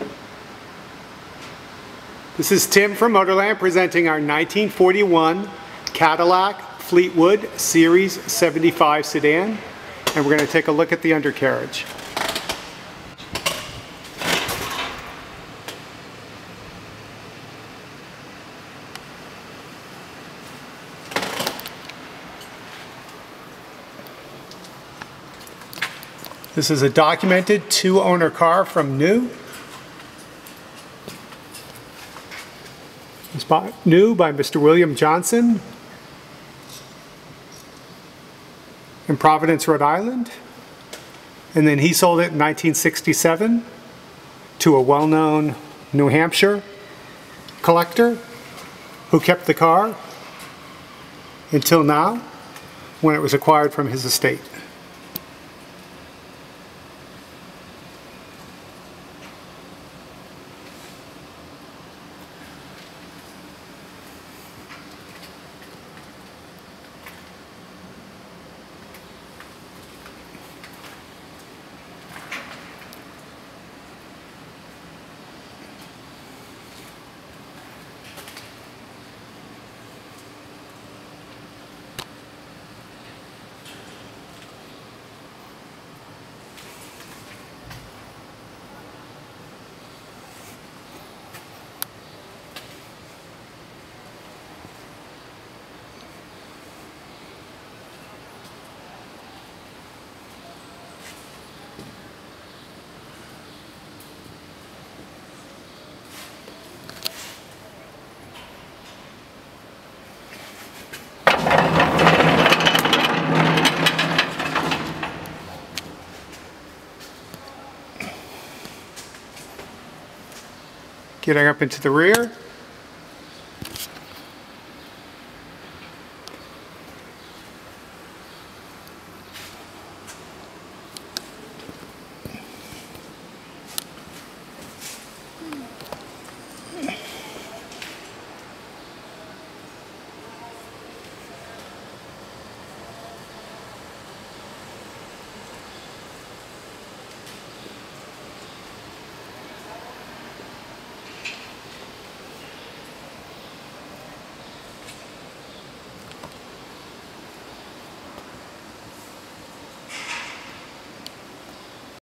This is Tim from Motorland presenting our 1941 Cadillac Fleetwood Series 75 sedan, and we're going to take a look at the undercarriage. This is a documented two-owner car from new. It's new by Mr. William Johnson in Providence, Rhode Island. And then he sold it in 1967 to a well-known New Hampshire collector who kept the car until now, when it was acquired from his estate. Getting up into the rear.